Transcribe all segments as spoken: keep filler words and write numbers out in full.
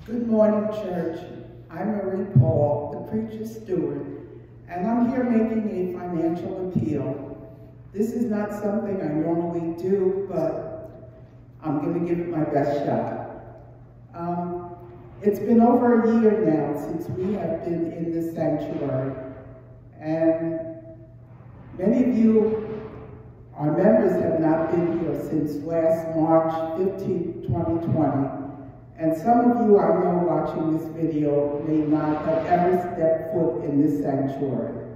Good morning, church. I'm Marie Paul, the preacher's steward, and I'm here making a financial appeal. This is not something I normally do, but I'm going to give it my best shot. Um, it's been over a year now since we have been in this sanctuary, and many of you, our members, have not been here since last March fifteenth, twenty twenty. And some of you I know watching this video may not have ever stepped foot in this sanctuary.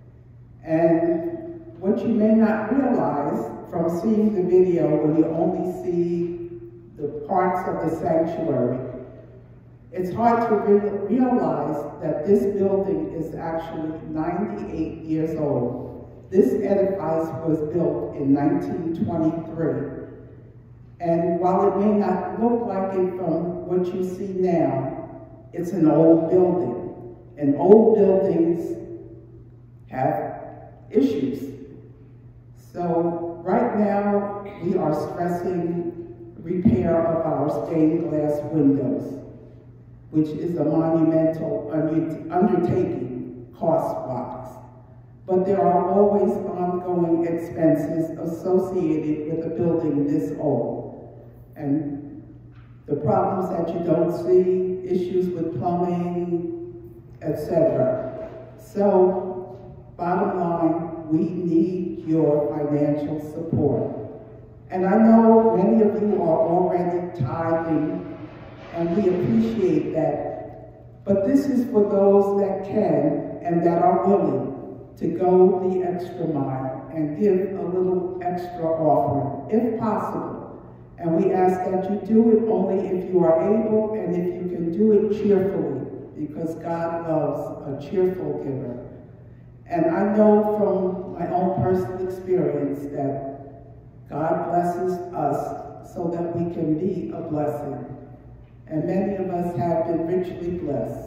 And what you may not realize from seeing the video, when you only see the parts of the sanctuary, it's hard to re realize that this building is actually ninety-eight years old. This edifice was built in nineteen twenty-three. And while it may not look like it from what you see now, it's an old building. And old buildings have issues. So right now, we are stressing repair of our stained glass windows, which is a monumental undertaking cost-wise. But there are always ongoing expenses associated with a building this old. And the problems that you don't see, issues with plumbing, et cetera. So, bottom line, we need your financial support. And I know many of you are already tithing, and we appreciate that. But this is for those that can and that are willing to go the extra mile and give a little extra offering, if possible. And we ask that you do it only if you are able and if you can do it cheerfully, because God loves a cheerful giver. And I know from my own personal experience that God blesses us so that we can be a blessing. And many of us have been richly blessed.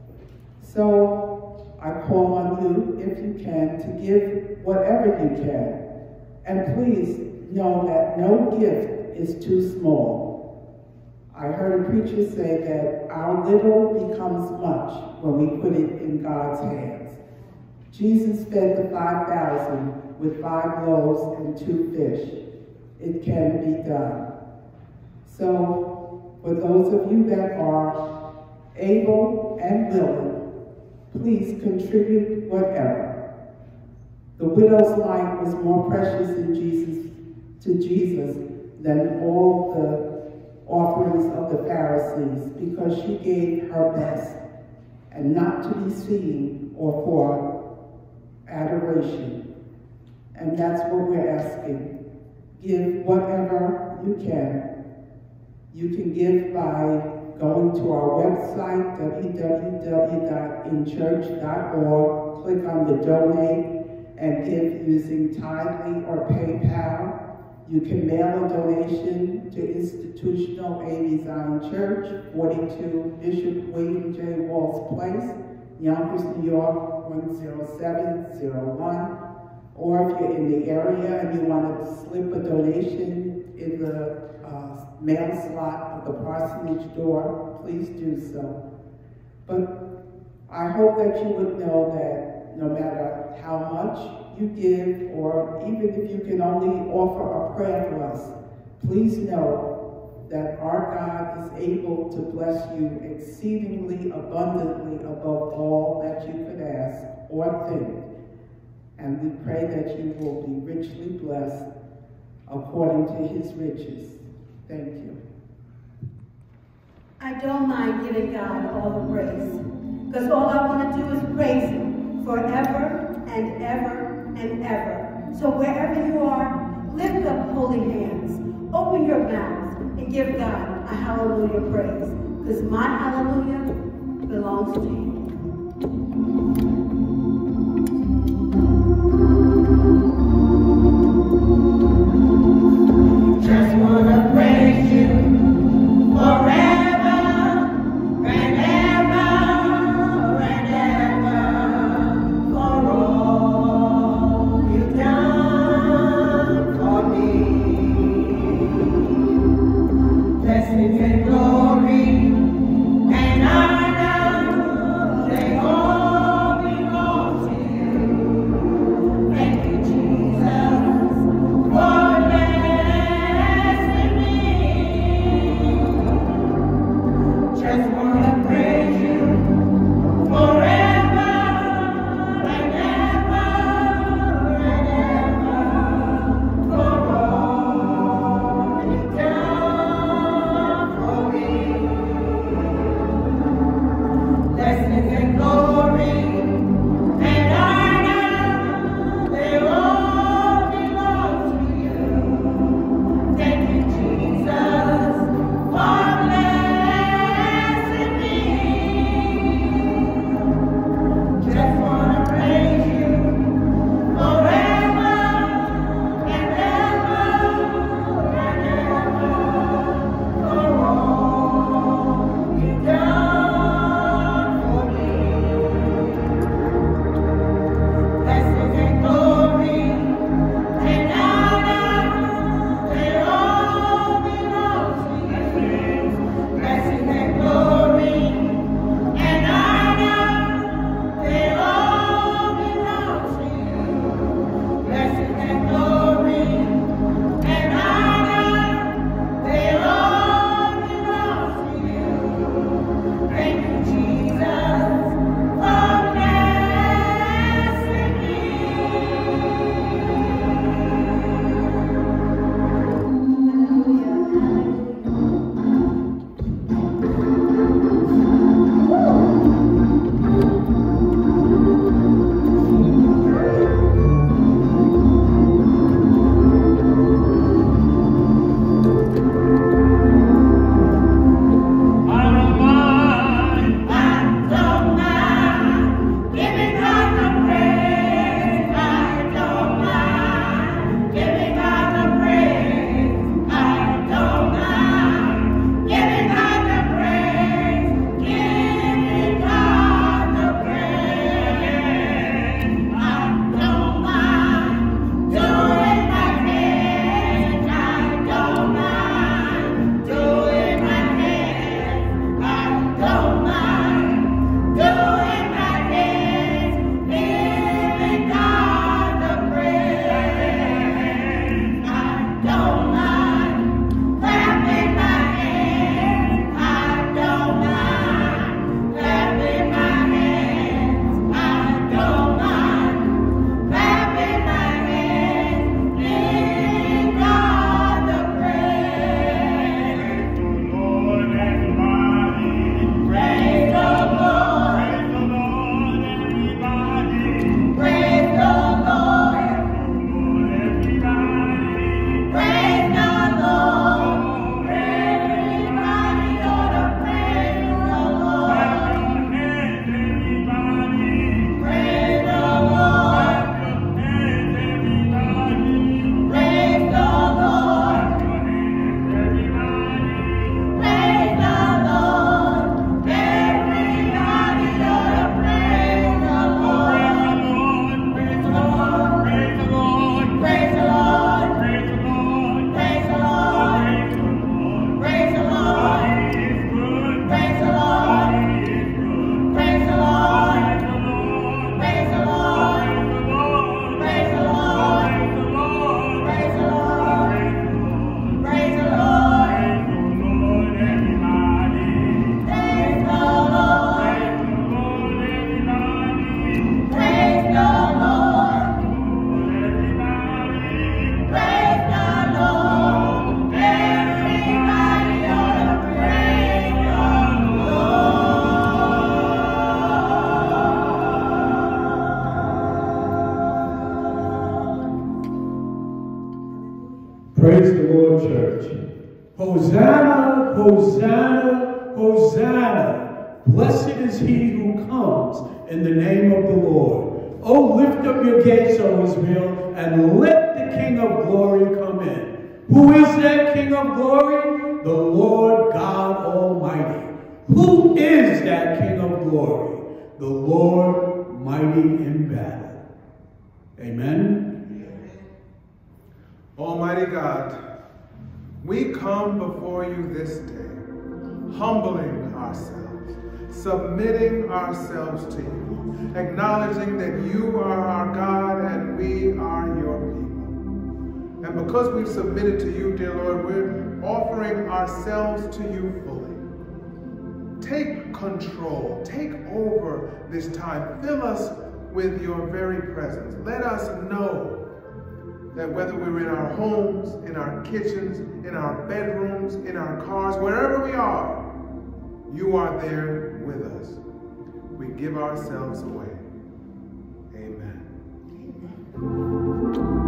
So I call on you, if you can, to give whatever you can. And please know that no gift is too small. I heard a preacher say that our little becomes much when we put it in God's hands. Jesus fed the five thousand with five loaves and two fish. It can be done. So, for those of you that are able and willing, please contribute whatever. The widow's mite was more precious in Jesus, to Jesus than all the offerings of the Pharisees, because she gave her best, and not to be seen or for adoration. And that's what we're asking. Give whatever you can. You can give by going to our website, w w w dot in church dot org, click on the donate, and give using Tidely or PayPal. You can mail a donation to Institutional Amy Zion Church, forty-two Bishop William J. Walls Place, Yonkers, New York, one zero seven zero one. Or if you're in the area and you want to slip a donation in the uh, mail slot of the parsonage door, please do so. But I hope that you would know that no matter how much you give, or even if you can only offer a prayer for us, please know that our God is able to bless you exceedingly abundantly above all that you could ask or think. And we pray that you will be richly blessed according to his riches. Thank you. I don't mind giving God all the praise, because all I want to do is praise him forever and ever and ever. So wherever you are, lift up holy hands, open your mouths, and give God a hallelujah praise, because my hallelujah belongs to you. Just want to praise you forever. Blessings and glory Hosanna, Hosanna, Hosanna. Blessed is he who comes in the name of the Lord. Oh, lift up your gates, O Israel, and let the King of glory come in. Who is that King of glory? The Lord God Almighty. Who is that King of glory? The Lord mighty in battle. Amen. Almighty God, we come before you this day, humbling ourselves, submitting ourselves to you, acknowledging that you are our God and we are your people. And because we've submitted to you, dear Lord, we're offering ourselves to you fully. Take control, take over this time. Fill us with your very presence. Let us know that whether we're in our homes, in our kitchens, in our bedrooms, in our cars, wherever we are, you are there with us. We give ourselves away. Amen. Amen.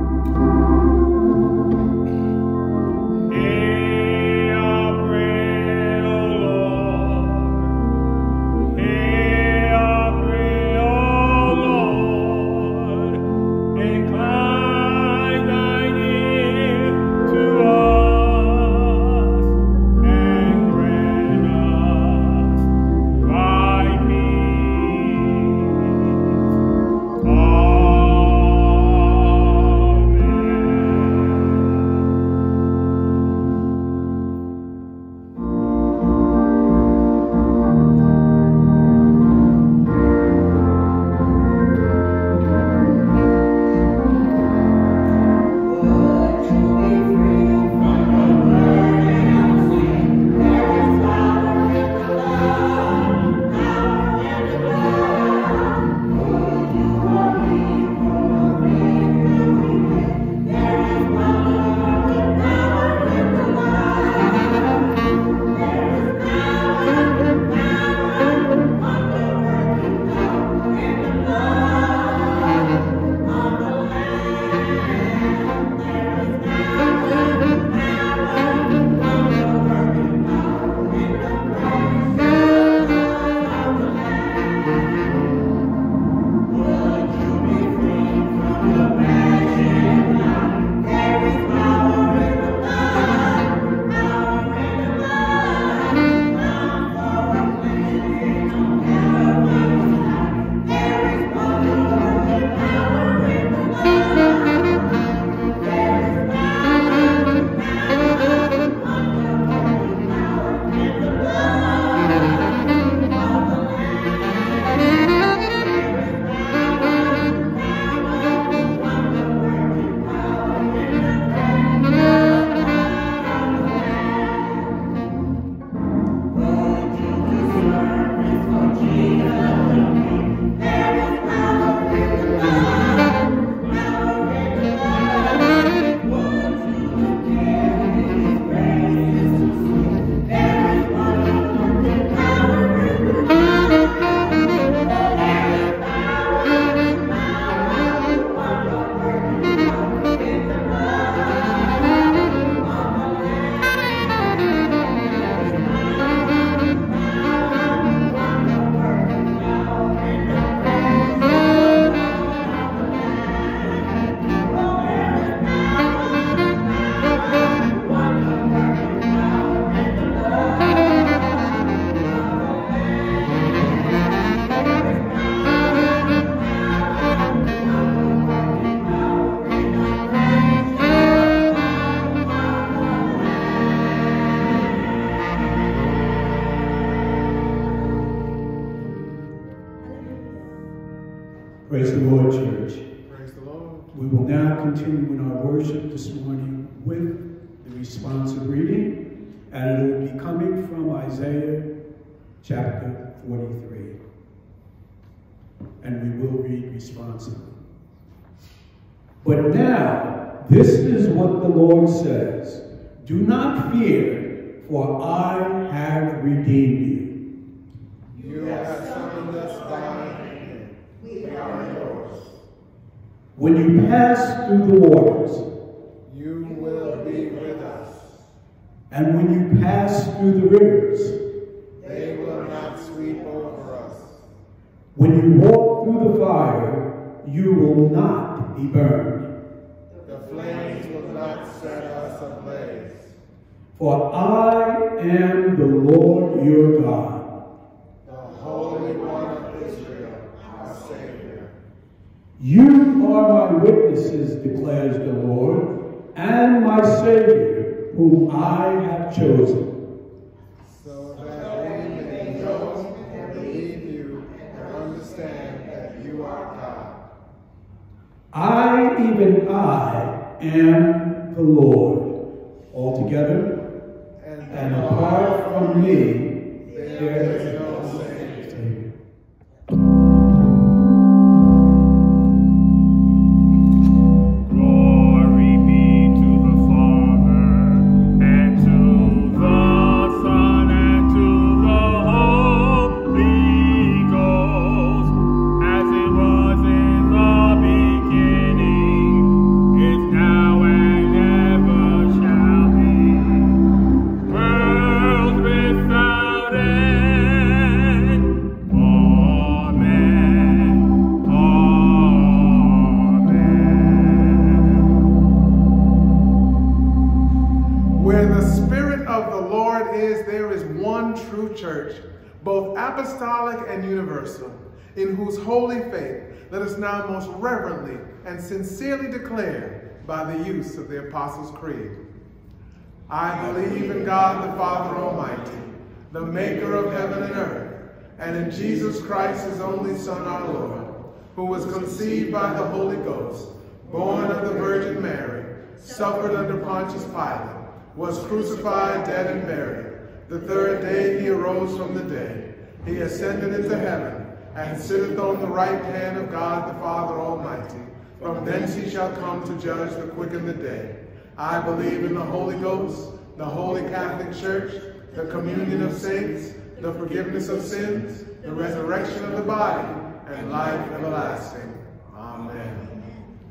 Praise the Lord, church. Praise the Lord. We will now continue in our worship this morning with the responsive reading, and it will be coming from Isaiah chapter forty-three. And we will read responsively. But now, this is what the Lord says. Do not fear, for I have redeemed you. You have summoned us by name. We are yours. When you pass through the waters, you will be with us. And when you pass through the rivers, they will not sweep over us. When you walk through the fire, you will not be burned. The flames will not set us ablaze. For I am the Lord your God, the Holy One of Israel, our Savior. You are my witnesses, declares the Lord, and my Savior, whom I have chosen. So that we may know and believe you and understand that you are God. I, even I, am the Lord. Altogether, and, and apart from me, there is no Savior. Glory be to the Father, and to the Son, and to the Holy Ghost, as it was in the beginning, is now, and ever shall be, world without end. Amen. Amen. Where the Spirit of the Lord is, there is one true church, both apostolic and universal, in whose holy faith let us now most reverently and sincerely declare by the use of the Apostles' Creed. I believe in God the Father Almighty, the maker of heaven and earth, and in Jesus Christ, his only Son, our Lord, who was conceived by the Holy Ghost, born of the Virgin Mary, suffered under Pontius Pilate, was crucified, dead, and buried. The third day he arose from the dead. He ascended into heaven, and sitteth on the right hand of God the Father Almighty. From thence he shall come to judge the quick and the dead. I believe in the Holy Ghost, the Holy Catholic Church, the communion of saints, the forgiveness of sins, the resurrection of the body, and life everlasting. Amen.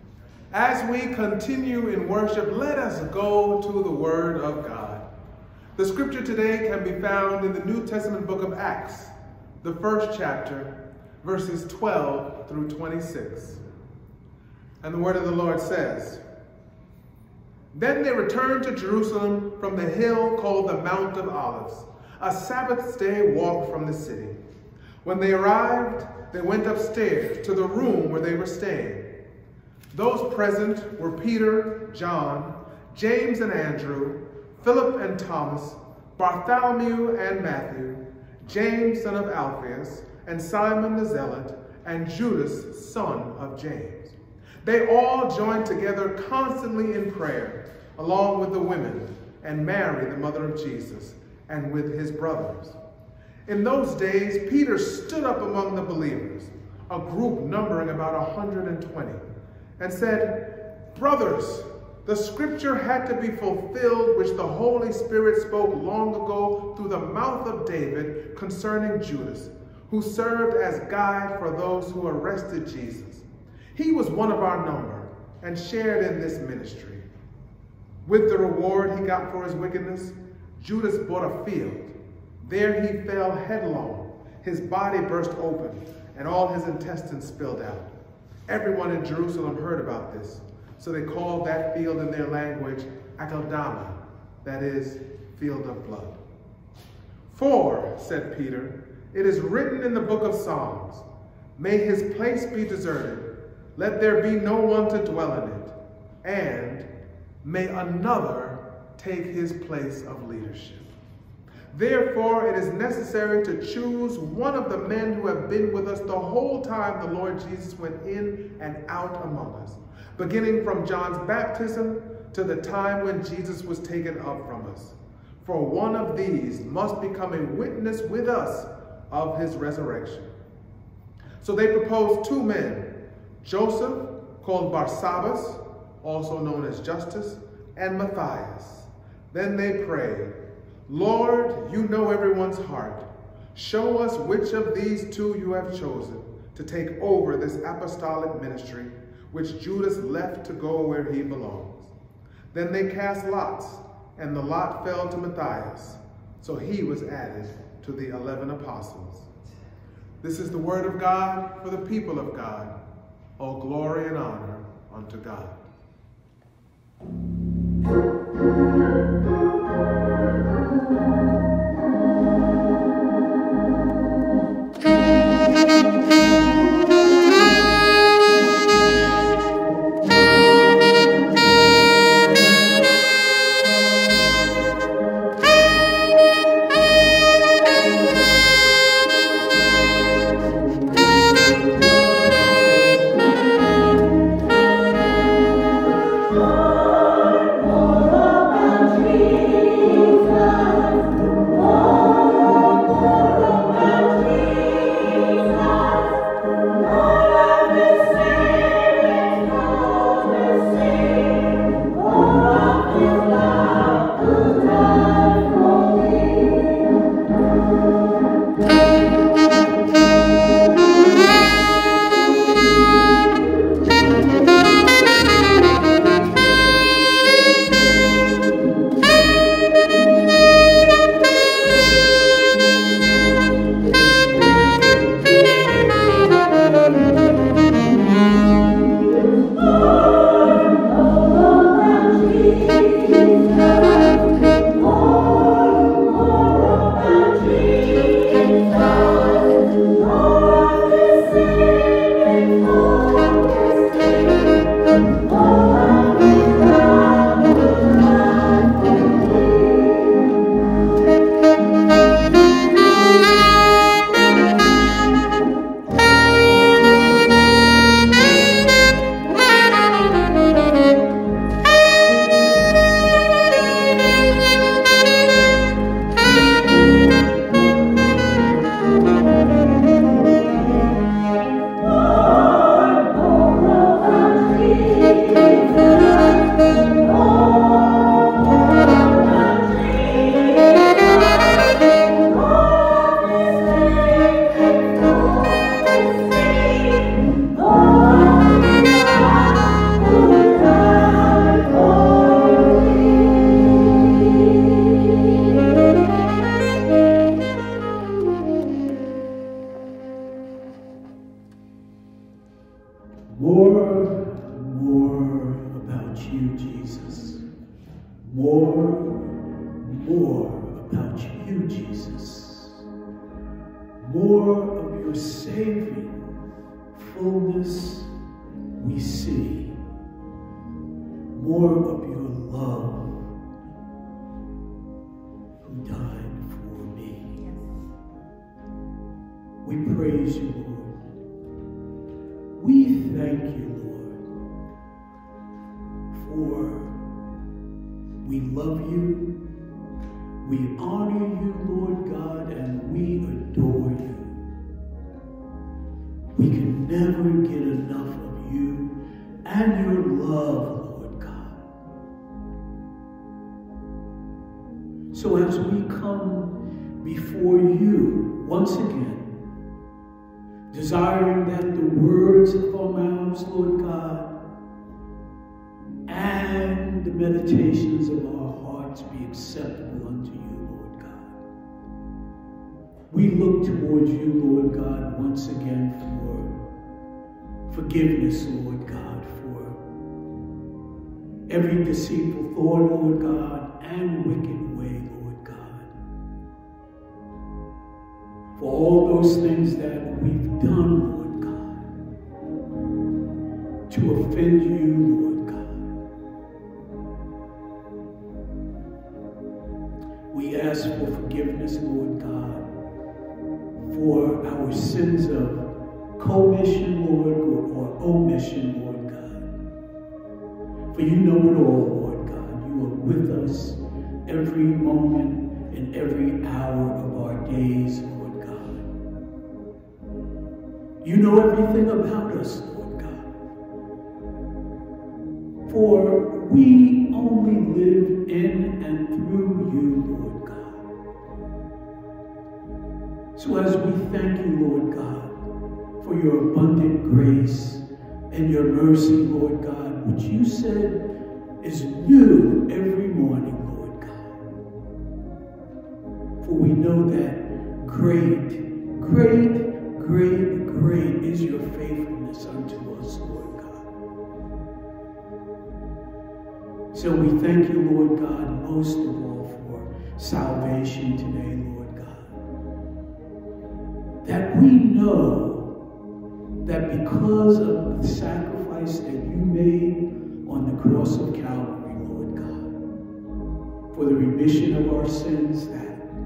As we continue in worship, let us go to the Word of God. The scripture today can be found in the New Testament book of Acts, the first chapter, verses twelve through twenty-six. And the word of the Lord says, Then they returned to Jerusalem from the hill called the Mount of Olives, a Sabbath day walk from the city. When they arrived, they went upstairs to the room where they were staying. Those present were Peter, John, James and Andrew, Philip and Thomas, Bartholomew and Matthew, James son of Alphaeus, and Simon the Zealot, and Judas son of James. They all joined together constantly in prayer, along with the women, and Mary, the mother of Jesus, and with his brothers. In those days, Peter stood up among the believers, a group numbering about a hundred and twenty, and said, Brothers, the scripture had to be fulfilled which the Holy Spirit spoke long ago through the mouth of David concerning Judas, who served as guide for those who arrested Jesus. He was one of our number and shared in this ministry. With the reward he got for his wickedness, Judas bought a field. There he fell headlong. His body burst open, and all his intestines spilled out. Everyone in Jerusalem heard about this, so they called that field in their language Akeldama, that is, field of blood. For, said Peter, it is written in the book of Psalms, May his place be deserted, let there be no one to dwell in it, and may another take his place of leadership. Therefore, it is necessary to choose one of the men who have been with us the whole time the Lord Jesus went in and out among us, beginning from John's baptism to the time when Jesus was taken up from us. For one of these must become a witness with us of his resurrection. So they proposed two men, Joseph, called Barsabbas, also known as Justus, and Matthias. Then they prayed, Lord, you know everyone's heart. Show us which of these two you have chosen to take over this apostolic ministry, which Judas left to go where he belongs. Then they cast lots, and the lot fell to Matthias, so he was added to the eleven apostles. This is the word of God for the people of God. All glory and honor unto God. So as we come before you once again, desiring that the words of our mouths, Lord God, and the meditations of our hearts be acceptable unto you, Lord God. We look towards you, Lord God, once again for forgiveness, Lord God, for every deceitful thought, Lord God, and wicked way, Lord God. For all those things that we've done, Lord God, to offend you, Lord God. We ask for forgiveness, Lord God, for our sins of commission, Lord, or omission, Lord God. For you know it all, Lord God. You are with us every moment and every hour of our days, Lord God. You know everything about us, Lord God. For we only live in and through you, Lord God. So as we thank you, Lord God, for your abundant grace and your mercy, Lord God, which you said is new every morning, Lord God. For we know that great, great, great, great is your faithfulness unto us, Lord God. So we thank you, Lord God, most of all for salvation today, Lord God. That we know that because of the sacrifice that you made on the cross of Calvary, Lord God, for the remission of our sins, that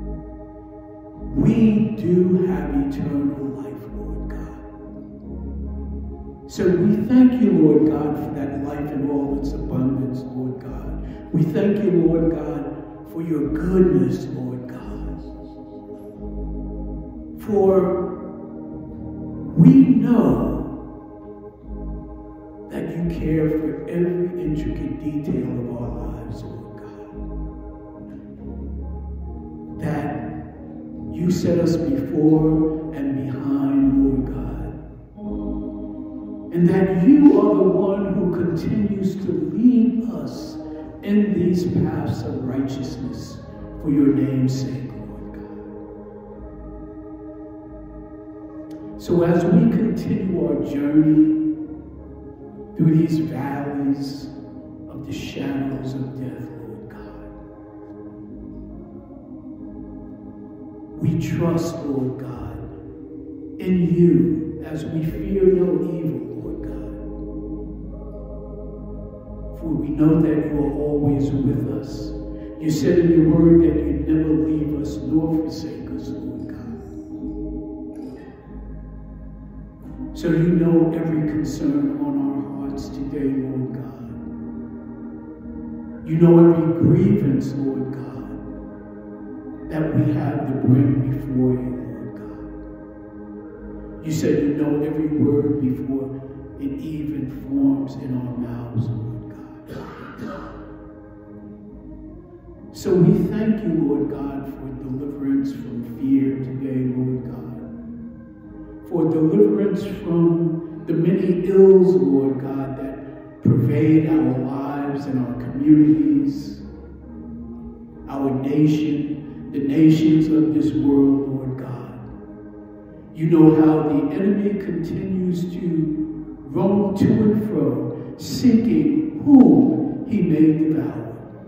we do have eternal life, Lord God. So we thank you, Lord God, for that life in all its abundance, Lord God. We thank you, Lord God, for your goodness, Lord God. For we know that you care for every intricate detail of our lives, Lord God. That you set us before and behind, Lord God. And that you are the one who continues to lead us in these paths of righteousness for your name's sake, Lord God. So as we continue our journey through these valleys of the shadows of death, Lord God, we trust, Lord God, in you as we fear no evil, Lord God. For we know that you are always with us. You said in your word that you never leave us nor forsake us, Lord God. So you know every concern on our hearts today, Lord God. You know every grievance, Lord God, that we have to bring before you, Lord God. You said you know every word before it even forms in our mouths, Lord God. So we thank you, Lord God, for deliverance from fear today, Lord God. For deliverance from the many ills, Lord God, that pervade our lives and our communities, our nation, the nations of this world, Lord God. You know how the enemy continues to roam to and fro, seeking whom he may devour.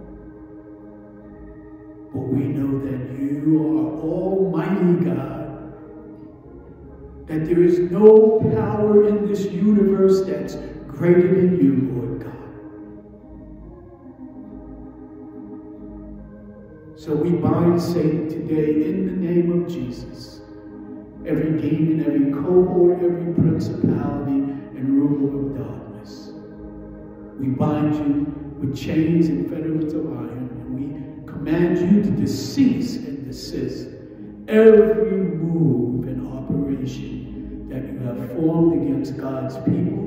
But we know that you are Almighty God, that there is no power in this universe that's greater than you, Lord God. So we bind Satan today in the name of Jesus. Every demon, every cohort, every principality and ruler of darkness. We bind you with chains and fetters of iron, and we command you to cease and desist every move and operation that you have formed against God's people,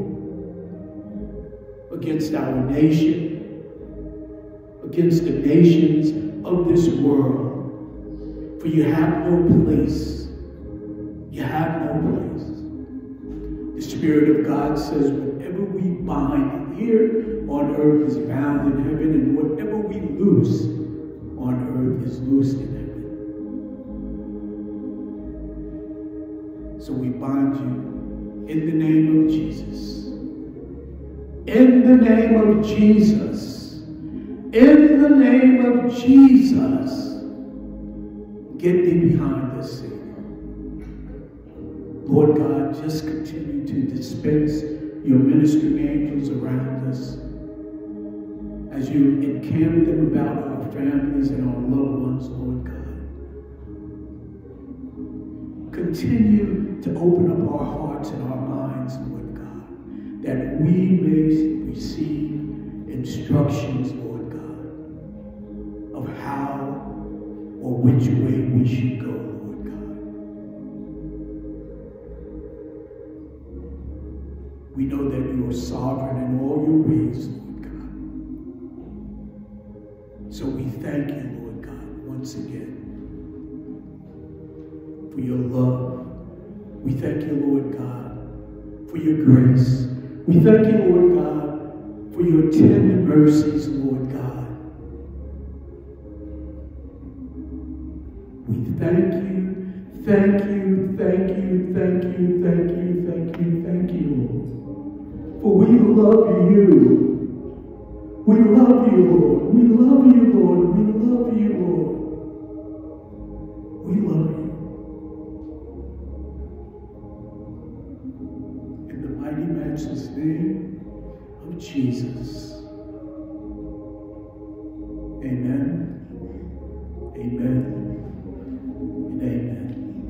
against our nation, against the nations of this world. For you have no place. You have no place. The Spirit of God says whatever we bind here on earth is bound in heaven, and whatever we loose on earth is loosed in heaven. So we bind you in the name of Jesus. In the name of Jesus. In the name of Jesus. Get thee behind us, Satan. Lord God, just continue to dispense your ministering angels around us as you encamp them about our families and our loved ones, Lord God. Continue to open up our hearts and our minds, Lord God, that we may receive instructions, Lord God, of how or which way we should go, Lord God. We know that you are sovereign in all your ways, Lord God. So we thank you, Lord God, once again, for your love. We thank you, Lord God, for your grace. We thank you, Lord God, for your tender mercies, Lord God. We thank you, thank you, thank you, thank you, thank you, thank you, thank you, Lord. For we love you. We love you, Lord. We love you, Lord. We love you, Lord. We love you. In the mighty matchless name of Jesus. Amen. Amen. And amen.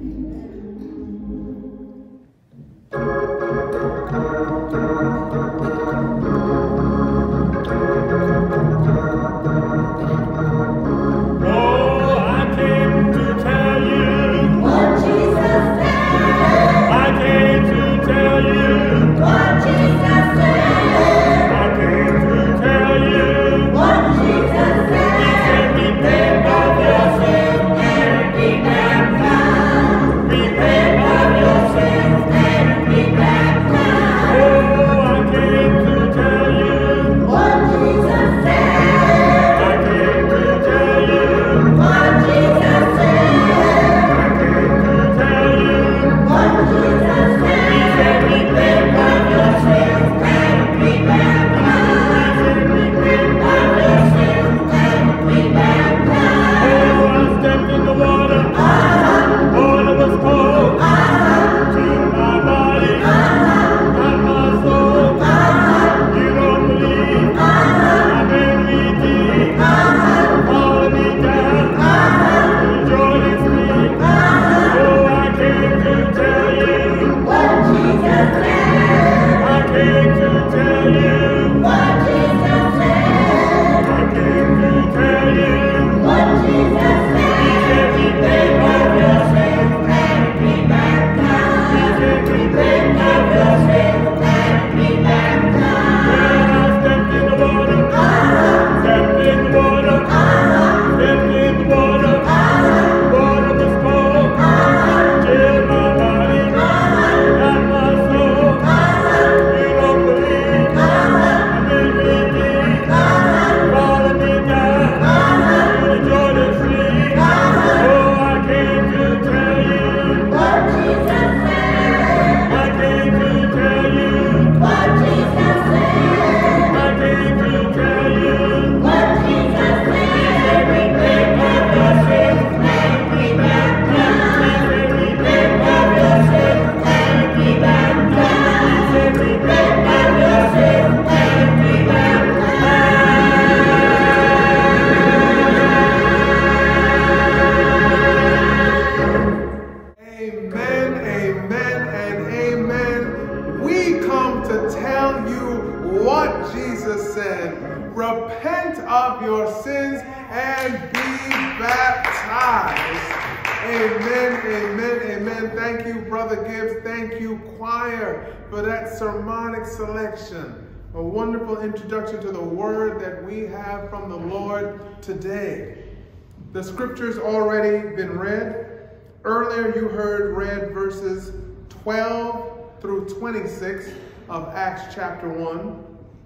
A wonderful introduction to the word that we have from the Lord today. The scripture's already been read. Earlier you heard read verses twelve through twenty-six of Acts chapter one.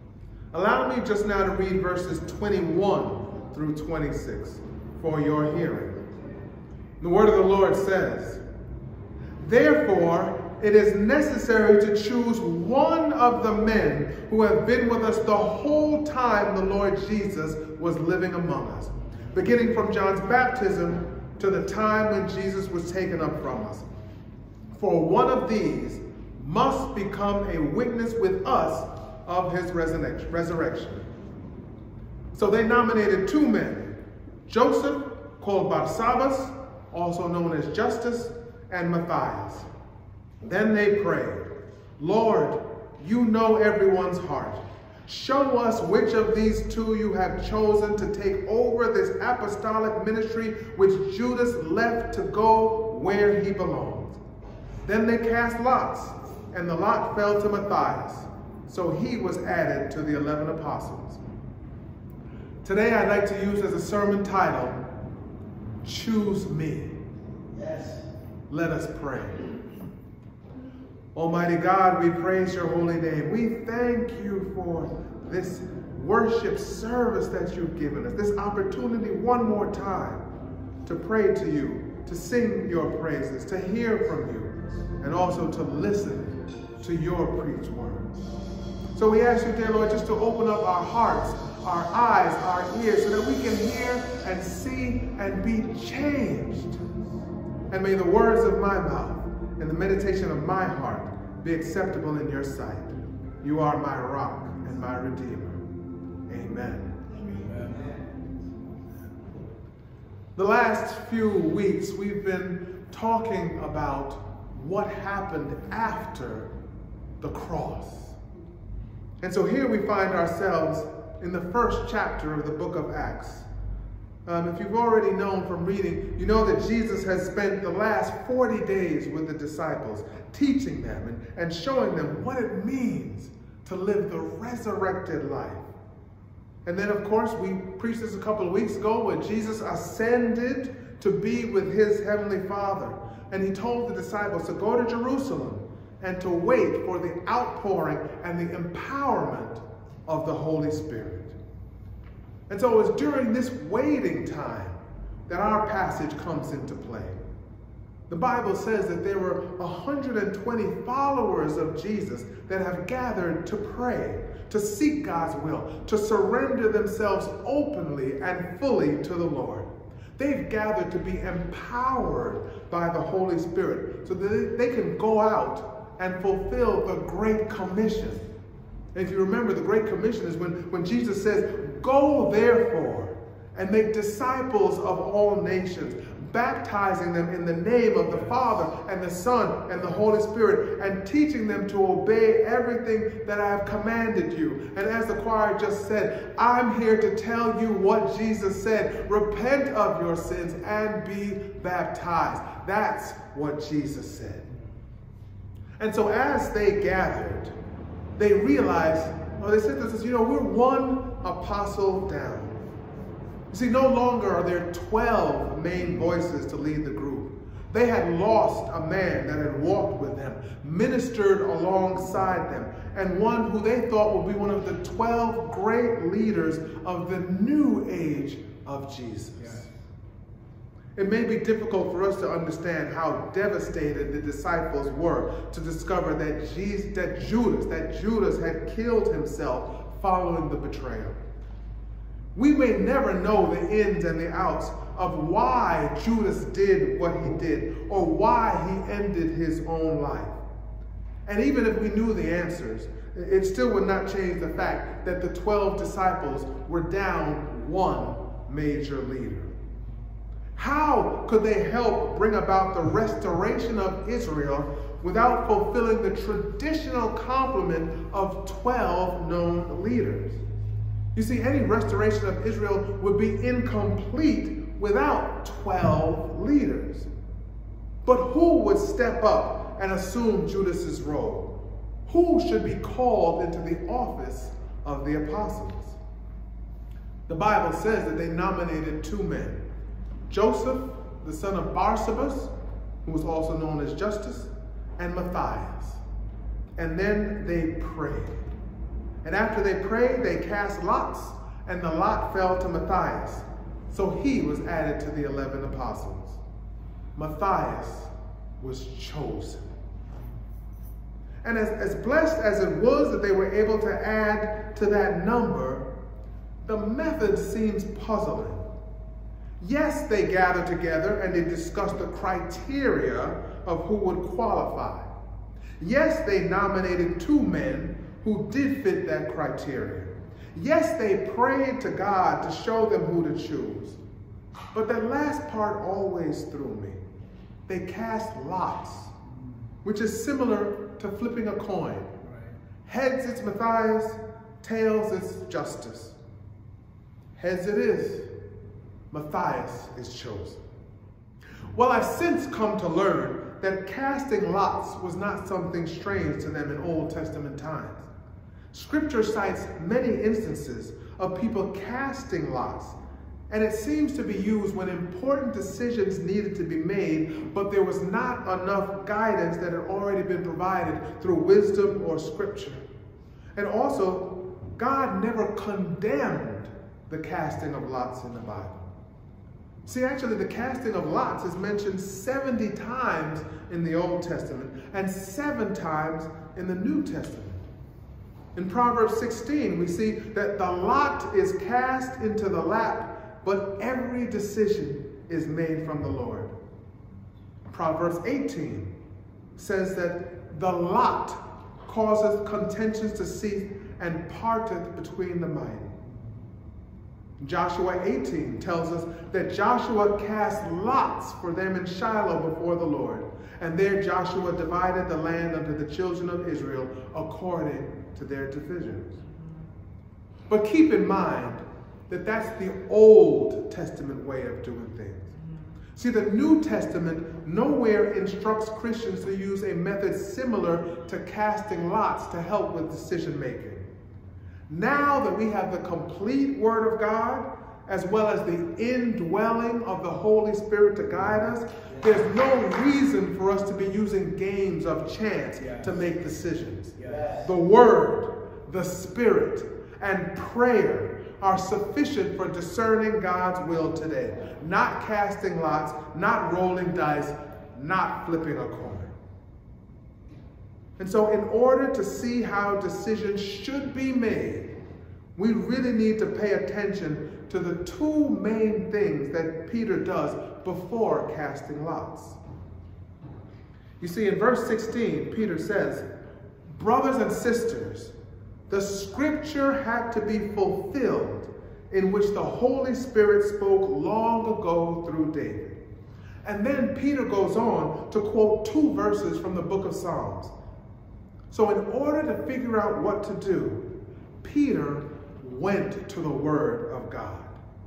Allow me just now to read verses twenty-one through twenty-six for your hearing. The word of the Lord says, "Therefore, it is necessary to choose one of the men who have been with us the whole time the Lord Jesus was living among us, beginning from John's baptism to the time when Jesus was taken up from us. For one of these must become a witness with us of his resurrection." So they nominated two men, Joseph, called Barsabbas, also known as Justus, and Matthias. Then they prayed, "Lord, you know everyone's heart. Show us which of these two you have chosen to take over this apostolic ministry which Judas left to go where he belongs." Then they cast lots, and the lot fell to Matthias. So he was added to the eleven apostles. Today I'd like to use as a sermon title, "Choose Me." Yes. Let us pray. Almighty God, we praise your holy name. We thank you for this worship service that you've given us, this opportunity one more time to pray to you to sing your praises, to hear from you, and also to listen to your preached words. So we ask you, dear Lord, just to open up our hearts, our eyes, our ears, so that we can hear and see and be changed. And may the words of my mouth and the meditation of my heart be acceptable in your sight. You are my rock and my redeemer. Amen. The last few weeks, we've been talking about what happened after the cross. And so here we find ourselves in the first chapter of the book of Acts. Um, if you've already known from reading, you know that Jesus has spent the last forty days with the disciples, teaching them and, and showing them what it means to live the resurrected life. And then, of course, we preached this a couple of weeks ago when Jesus ascended to be with his heavenly Father. And he told the disciples to go to Jerusalem and to wait for the outpouring and the empowerment of the Holy Spirit. And so it was during this waiting time that our passage comes into play. The Bible says that there were one hundred twenty followers of Jesus that have gathered to pray, to seek God's will, to surrender themselves openly and fully to the Lord. They've gathered to be empowered by the Holy Spirit so that they can go out and fulfill the Great Commission. And if you remember, the Great Commission is when, when Jesus says, "Go therefore and make disciples of all nations, baptizing them in the name of the Father and the Son and the Holy Spirit, and teaching them to obey everything that I have commanded you." And as the choir just said, I'm here to tell you what Jesus said. Repent of your sins and be baptized. That's what Jesus said. And so as they gathered, they realized, well, they said this, you know, we're one apostle down. You see, no longer are there twelve main voices to lead the group. They had lost a man that had walked with them, ministered alongside them, and one who they thought would be one of the twelve great leaders of the new age of Jesus. Yes. It may be difficult for us to understand how devastated the disciples were to discover that, Jesus, that Judas, that Judas had killed himself following the betrayal. We may never know the ins and the outs of why Judas did what he did or why he ended his own life. And even if we knew the answers, it still would not change the fact that the twelve disciples were down one major leader. How could they help bring about the restoration of Israel without fulfilling the traditional complement of twelve known leaders? You see, any restoration of Israel would be incomplete without twelve leaders. But who would step up and assume Judas's role? Who should be called into the office of the apostles? The Bible says that they nominated two men, Joseph, the son of Barsabas, who was also known as Justus, and Matthias. And then they prayed. And after they prayed, they cast lots, and the lot fell to Matthias. So he was added to the eleven apostles. Matthias was chosen. And as, as blessed as it was that they were able to add to that number, the method seems puzzling. Yes, they gathered together and they discussed the criteria of who would qualify. Yes, they nominated two men who did fit that criteria. Yes, they prayed to God to show them who to choose. But that last part always threw me. They cast lots, which is similar to flipping a coin. Heads, it's Matthias. Tails, it's Justus. Heads it is. Matthias is chosen. Well, I've since come to learn that casting lots was not something strange to them in Old Testament times. Scripture cites many instances of people casting lots, and it seems to be used when important decisions needed to be made, but there was not enough guidance that had already been provided through wisdom or Scripture. And also, God never condemned the casting of lots in the Bible. See, actually, the casting of lots is mentioned seventy times in the Old Testament and seven times in the New Testament. In Proverbs sixteen, we see that the lot is cast into the lap, but every decision is made from the Lord. Proverbs eighteen says that the lot causes contentions to cease and parteth between the mighty. Joshua eighteen tells us that Joshua cast lots for them in Shiloh before the Lord, and there Joshua divided the land unto the children of Israel according to their divisions. But keep in mind that that's the Old Testament way of doing things. See, the New Testament nowhere instructs Christians to use a method similar to casting lots to help with decision making. Now that we have the complete Word of God, as well as the indwelling of the Holy Spirit to guide us, there's no reason for us to be using games of chance yes. to make decisions. Yes. The Word, the Spirit, and prayer are sufficient for discerning God's will today. Not casting lots, not rolling dice, not flipping a coin. And so in order to see how decisions should be made, we really need to pay attention to the two main things that Peter does before casting lots. You see, in verse sixteen, Peter says, brothers and sisters, the scripture had to be fulfilled in which the Holy Spirit spoke long ago through David. And then Peter goes on to quote two verses from the book of Psalms. So in order to figure out what to do, Peter went to the Word of God.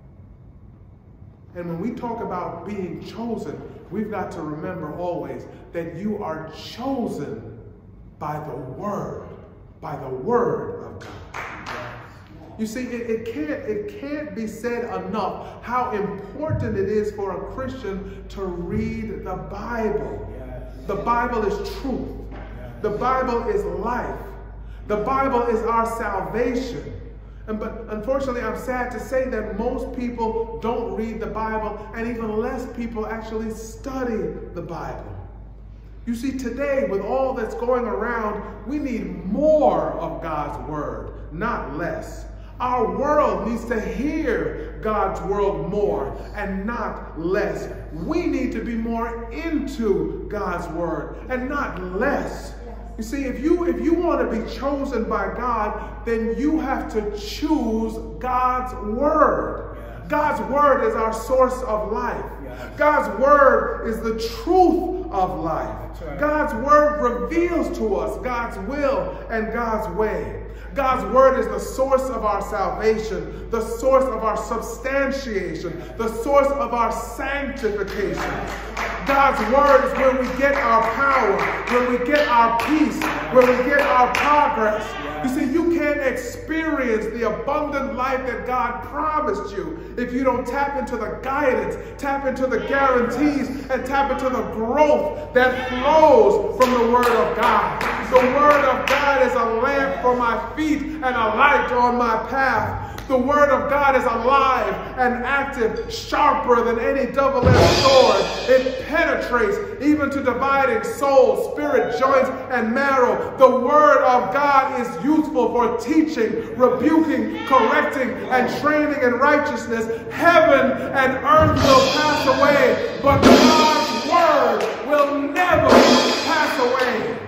And when we talk about being chosen, we've got to remember always that you are chosen by the Word, by the Word of God. You see, it, it, can't, it can't be said enough how important it is for a Christian to read the Bible. The Bible is truth. The Bible is life. The Bible is our salvation. And, but unfortunately, I'm sad to say that most people don't read the Bible, and even less people actually study the Bible. You see, today, with all that's going around, we need more of God's Word, not less. Our world needs to hear God's word more and not less. We need to be more into God's word and not less. You see, if you, if you want to be chosen by God, then you have to choose God's word. God's word is our source of life. God's word is the truth of life. God's word reveals to us God's will and God's way. God's word is the source of our salvation, the source of our substantiation, the source of our sanctification. God's word is where we get our power, where we get our peace, where we get our progress. You see, you can't experience the abundant life that God promised you if you don't tap into the guidance, tap into the guarantees, and tap into the growth that flows from the Word of God. The Word of God is a lamp for my feet and a light on my path. The Word of God is alive and active, sharper than any double-edged sword. It penetrates even to dividing soul, spirit, joints, and marrow. The Word of God is useful for teaching, rebuking, correcting, and training in righteousness. Heaven and earth will pass away, but God's Word will never pass away.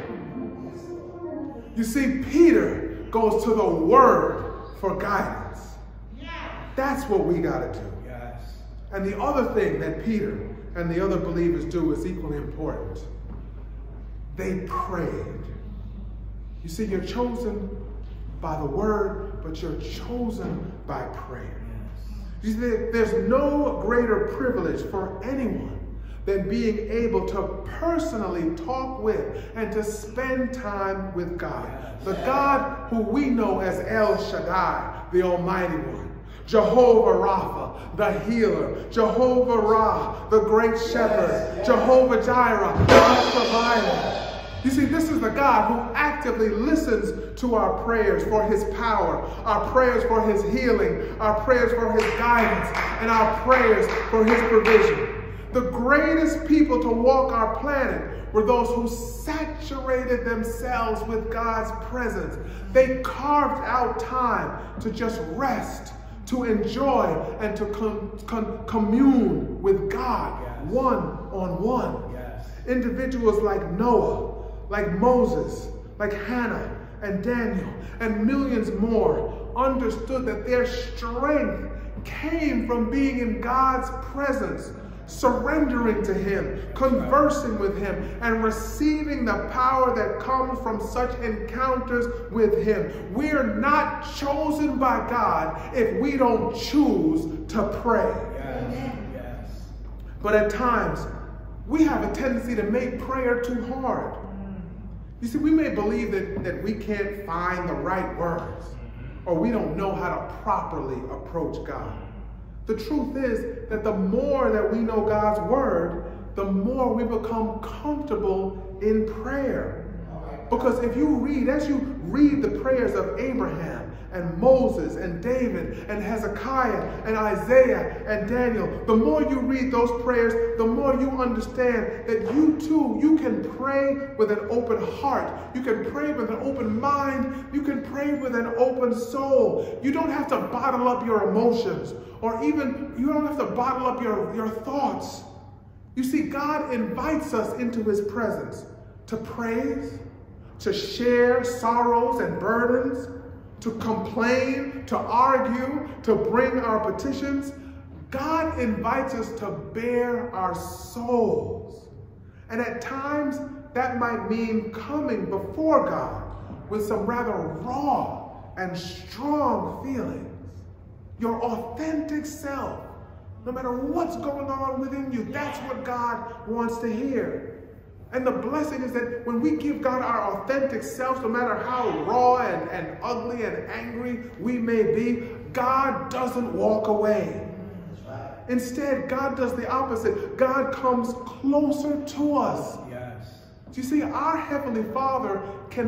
You see, Peter goes to the Word for guidance. That's what we got to do. Yes. And the other thing that Peter and the other believers do is equally important. They prayed. You see, you're chosen by the word, but you're chosen by prayer. Yes. You see, there's no greater privilege for anyone than being able to personally talk with and to spend time with God. Yes. The God who we know as El Shaddai, the Almighty One. Jehovah Rapha, the healer. Jehovah Ra, the great shepherd. Jehovah Jireh, our provider. You see, this is the God who actively listens to our prayers for his power, our prayers for his healing, our prayers for his guidance, and our prayers for his provision. The greatest people to walk our planet were those who saturated themselves with God's presence. They carved out time to just rest, to enjoy, and to com com commune with God, yes. one on one. Yes. Individuals like Noah, like Moses, like Hannah and Daniel, and millions more understood that their strength came from being in God's presence, surrendering to him, conversing with him, and receiving the power that comes from such encounters with him. We are not chosen by God if we don't choose to pray. Yes. Yes. But at times, we have a tendency to make prayer too hard. You see, we may believe that, that we can't find the right words, or we don't know how to properly approach God. The truth is that the more that we know God's word, the more we become comfortable in prayer. Because if you read, as you read the prayers of Abraham and Moses and David and Hezekiah and Isaiah and Daniel, the more you read those prayers, the more you understand that you too, you can pray with an open heart. You can pray with an open mind. You can pray with an open soul. You don't have to bottle up your emotions, or even you don't have to bottle up your, your thoughts. You see, God invites us into his presence to praise, to share sorrows and burdens, to complain, to argue, to bring our petitions. God invites us to bare our souls. And at times, that might mean coming before God with some rather raw and strong feelings. Your authentic self, no matter what's going on within you, that's what God wants to hear. And the blessing is that when we give God our authentic selves, no matter how raw and, and ugly and angry we may be, God doesn't walk away. Instead, God does the opposite. God comes closer to us. Yes. You see, our Heavenly Father can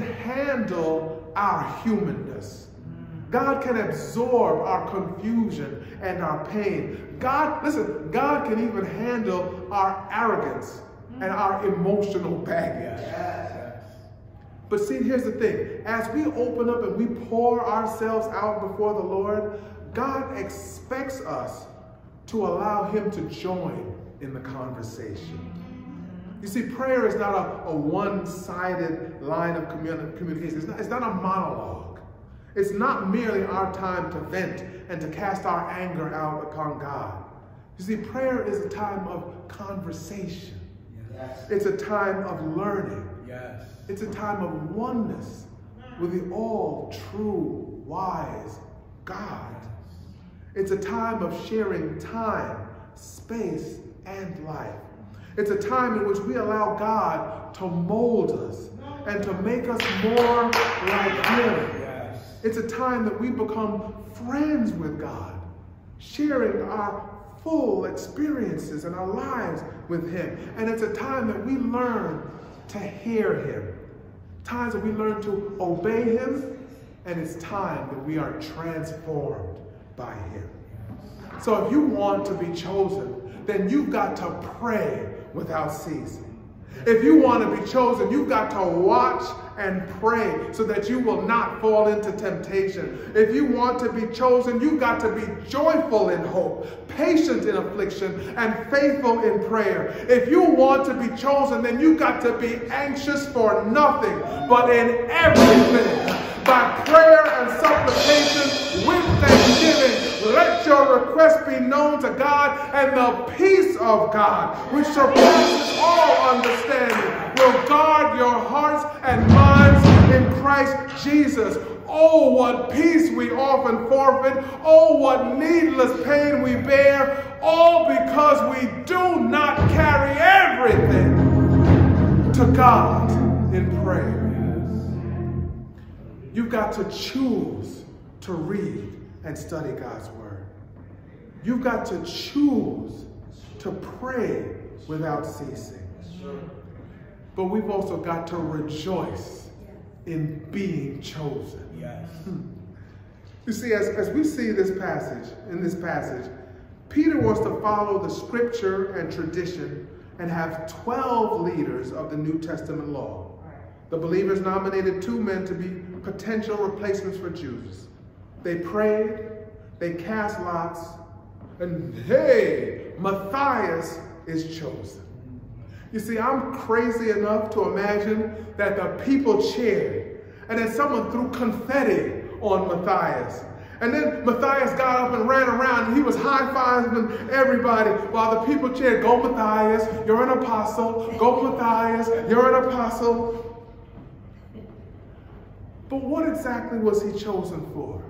handle our humanness. God can absorb our confusion and our pain. God, listen, God can even handle our arrogance and our emotional baggage. Yes. But see, here's the thing. As we open up and we pour ourselves out before the Lord, God expects us to allow him to join in the conversation. You see, prayer is not a, a one-sided line of communi communication. It's not, it's not a monologue. It's not merely our time to vent and to cast our anger out upon God. You see, prayer is a time of conversation. Yes. It's a time of learning. Yes. It's a time of oneness with the all true, wise God. It's a time of sharing time, space, and life. It's a time in which we allow God to mold us and to make us more like him. Yes. It's a time that we become friends with God, sharing our full experiences and our lives with him. And it's a time that we learn to hear him. Times that we learn to obey him, and it's time that we are transformed by him. So if you want to be chosen, then you've got to pray without ceasing. If you want to be chosen, you've got to watch and pray so that you will not fall into temptation. If you want to be chosen, you've got to be joyful in hope, patient in affliction, and faithful in prayer. If you want to be chosen, then you've got to be anxious for nothing, but in everything, by prayer and supplication with thanksgiving, let your request be known to God, and the peace of God, which surpasses all understanding, will guard your hearts and minds in Christ Jesus. Oh, what peace we often forfeit. Oh, what needless pain we bear, all because we do not carry everything to God in prayer. You've got to choose to read and study God's word. You've got to choose to pray without ceasing. but we've also got to rejoice in being chosen. Yes. You see, as, as we see this passage, in this passage, Peter wants to follow the scripture and tradition and have twelve leaders of the New Testament law. The believers nominated two men to be potential replacements for Judas. They prayed, they cast lots, and hey, Matthias is chosen. You see, I'm crazy enough to imagine that the people cheered and then someone threw confetti on Matthias. And then Matthias got up and ran around and he was high-fiving everybody while the people cheered, "Go Matthias, you're an apostle. Go Matthias, you're an apostle." But what exactly was he chosen for?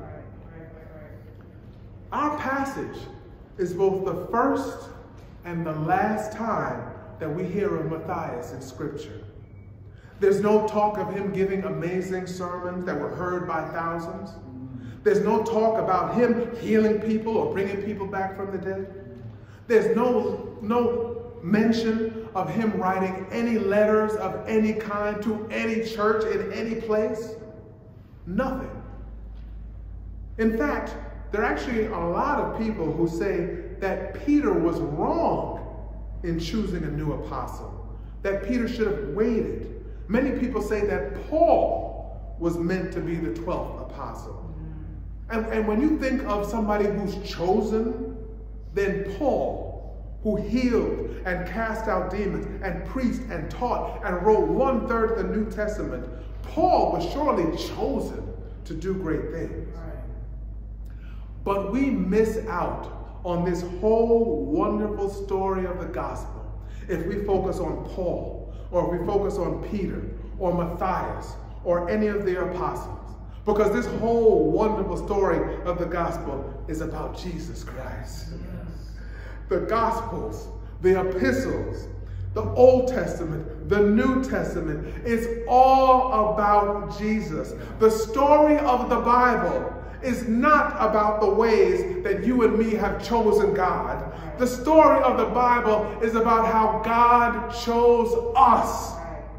Our passage is both the first and the last time that we hear of Matthias in Scripture. There's no talk of him giving amazing sermons that were heard by thousands. There's no talk about him healing people or bringing people back from the dead. There's no, no mention of him writing any letters of any kind to any church in any place. Nothing. In fact, there are actually a lot of people who say that Peter was wrong in choosing a new apostle, that Peter should have waited. Many people say that Paul was meant to be the twelfth apostle. And, and when you think of somebody who's chosen, then Paul, who healed and cast out demons and preached and taught and wrote one third of the New Testament, Paul was surely chosen to do great things. But we miss out on this whole wonderful story of the gospel if we focus on Paul, or if we focus on Peter, or Matthias, or any of the apostles. Because this whole wonderful story of the gospel is about Jesus Christ. Yes. The Gospels, the epistles, the Old Testament, the New Testament, it's all about Jesus. The story of the Bible is not about the ways that you and me have chosen God. The story of the Bible is about how God chose us.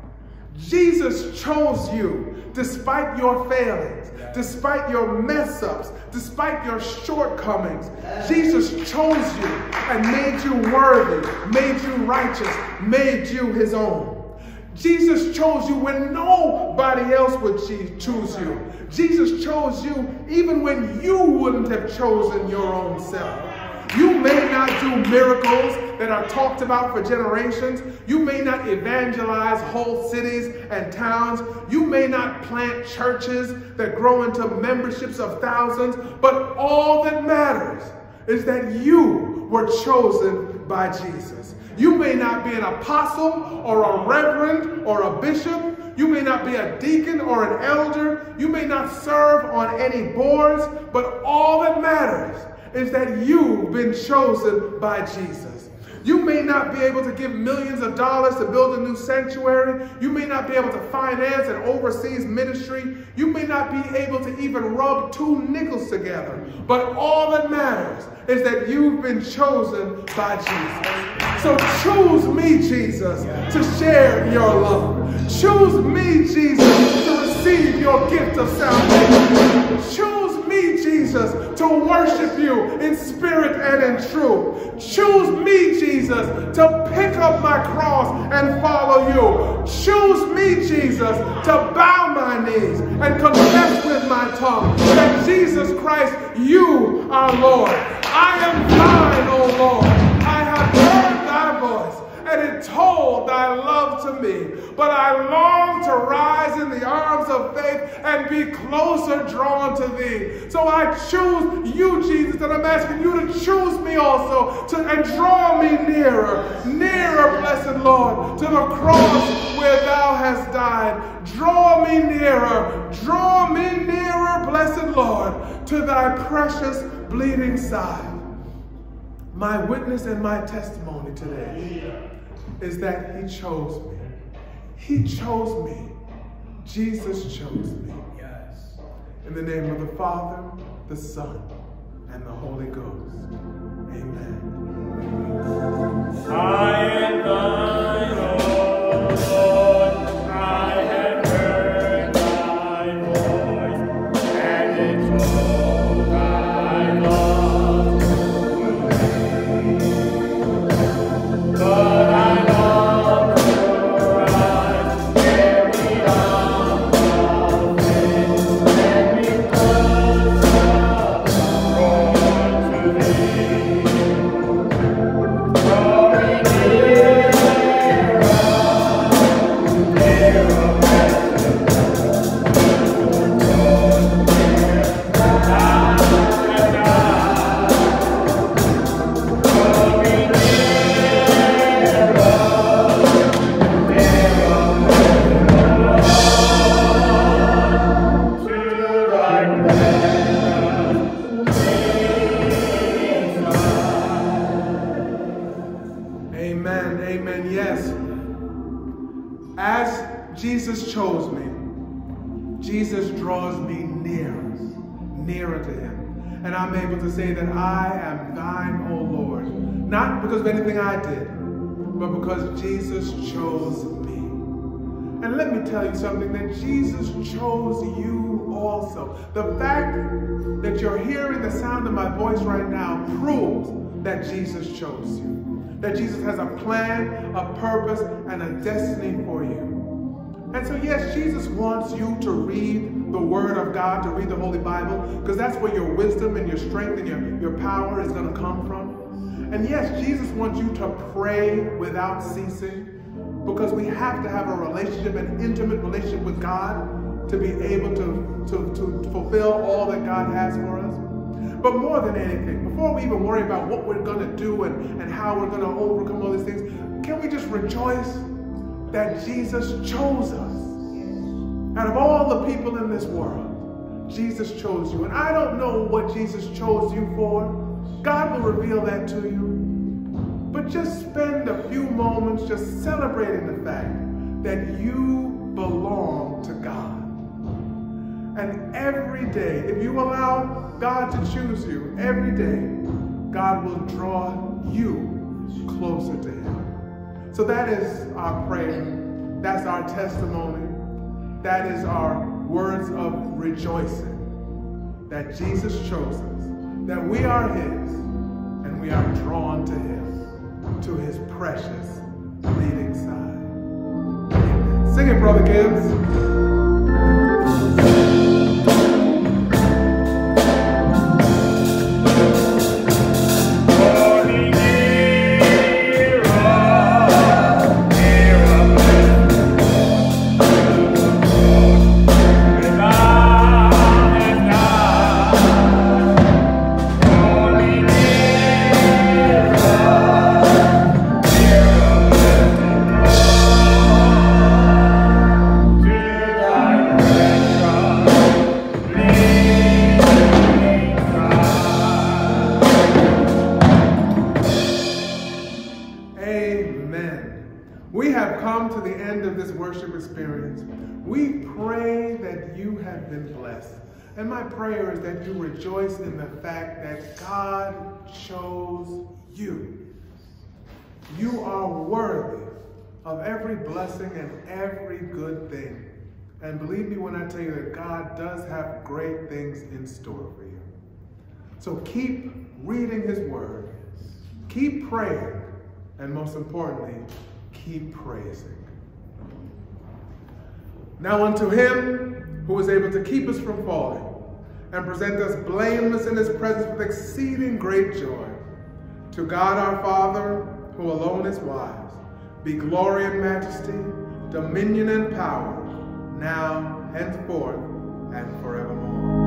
Jesus chose you despite your failings, despite your mess-ups, despite your shortcomings. Jesus chose you and made you worthy, made you righteous, made you his own. Jesus chose you when nobody else would choose you. Jesus chose you even when you wouldn't have chosen your own self. You may not do miracles that are talked about for generations. You may not evangelize whole cities and towns. You may not plant churches that grow into memberships of thousands. But all that matters is that you were chosen by Jesus. You may not be an apostle or a reverend or a bishop. You may not be a deacon or an elder. You may not serve on any boards. But all that matters is that you've been chosen by Jesus. You may not be able to give millions of dollars to build a new sanctuary. You may not be able to finance an overseas ministry. You may not be able to even rub two nickels together. But all that matters is that you've been chosen by Jesus. So choose me, Jesus, to share your love. Choose me, Jesus, to receive your gift of salvation. Choose me, Jesus, to worship you in spirit and in truth. Choose me, Jesus, to pick up my cross and follow you. Choose me, Jesus, to bow my knees and confess with my tongue that Jesus Christ, you are Lord. I am thine, O Lord. I have heard thy voice, and it told thy love to me. But I long to rise in the arms of faith and be closer drawn to thee. So I choose you, Jesus, and I'm asking you to choose me also to, and draw me nearer, nearer, blessed Lord, to the cross where thou hast died. Draw me nearer, draw me nearer, blessed Lord, to thy precious bleeding side. My witness and my testimony today is that he chose me. He chose me. Jesus chose me. Yes. In the name of the Father, the Son, and the Holy Ghost. Amen. I am thine, O Lord. is, as Jesus chose me, Jesus draws me nearer, nearer to him. And I'm able to say that I am thine, O Lord. Not because of anything I did, but because Jesus chose me. And let me tell you something, that Jesus chose you also. The fact that you're hearing the sound of my voice right now proves that Jesus chose you. That Jesus has a plan, a purpose, and a destiny for you. And so yes, Jesus wants you to read the Word of God, to read the Holy Bible, because that's where your wisdom and your strength and your, your power is going to come from. And yes, Jesus wants you to pray without ceasing, because we have to have a relationship, an intimate relationship with God to be able to, to, to fulfill all that God has for us. But more than anything, before we even worry about what we're going to do and, and how we're going to overcome all these things, can we just rejoice that Jesus chose us? Out of all the people in this world, Jesus chose you. And I don't know what Jesus chose you for. God will reveal that to you. But just spend a few moments just celebrating the fact that you belong to God. And every day, if you allow God to choose you, every day, God will draw you closer to him. So that is our prayer. That's our testimony. That is our words of rejoicing, that Jesus chose us, that we are his, and we are drawn to him, to his precious leading side. Amen. Sing it, Brother Gibbs. We pray that you have been blessed. And my prayer is that you rejoice in the fact that God chose you. You are worthy of every blessing and every good thing. And believe me when I tell you that God does have great things in store for you. So keep reading his word, keep praying, and most importantly, keep praising. Now unto him who is able to keep us from falling and present us blameless in his presence with exceeding great joy, to God our Father, who alone is wise, be glory and majesty, dominion and power, now, henceforth, and forevermore.